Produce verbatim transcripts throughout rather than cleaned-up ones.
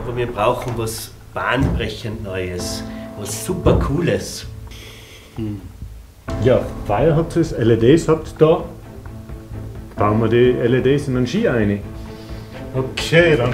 aber wir brauchen was bahnbrechend Neues, was super Cooles. Hm. Ja, Fire hat es, L E Ds habt ihr da. Bauen wir die L E Ds in einen Ski rein. Okay, dann.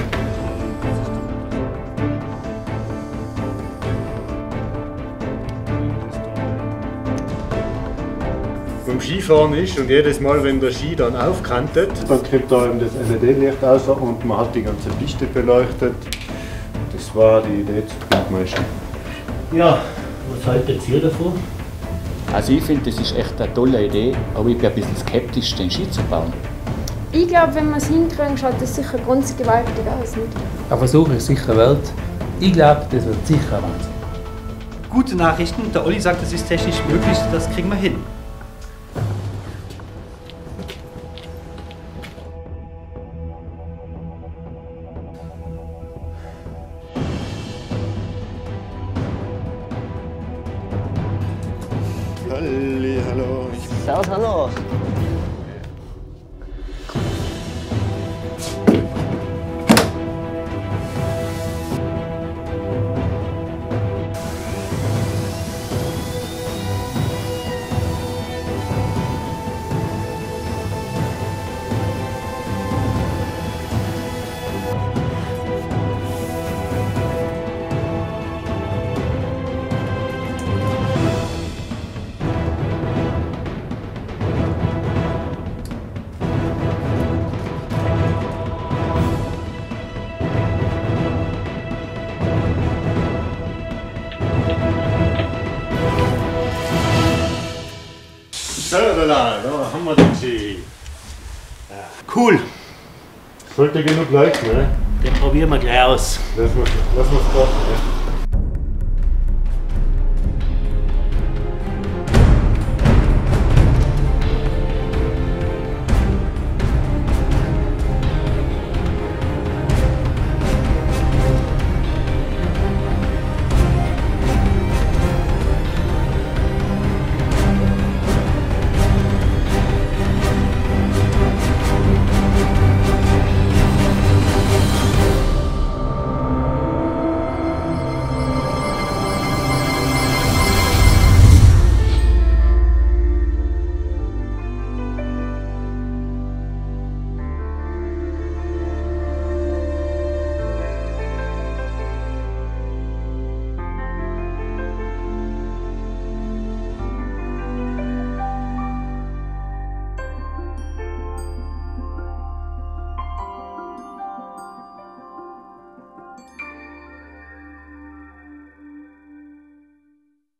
Beim Skifahren ist und jedes Mal, wenn der Ski dann aufkantet, dann kommt da eben das L E D-Licht raus und man hat die ganze Piste beleuchtet. Das war die Idee zu Bildmeister. Ja, was haltet ihr davon? Also ich finde, das ist echt eine tolle Idee, aber ich bin ein bisschen skeptisch, den Ski zu bauen. Ich glaube, wenn wir es hinkriegen, schaut das sicher ganz gewaltig aus. Nicht? Ein Versuch ist sicher wert. Ich glaube, das wird sicher Wahnsinn. Gute Nachrichten, der Olli sagt, das ist technisch möglich, das kriegen wir hin. Halli, hallo. Servus, hallo. So, da, da haben wir den Ski. Cool, Sollte genug leuchten, ne? den probieren wir gleich aus. Lass uns das.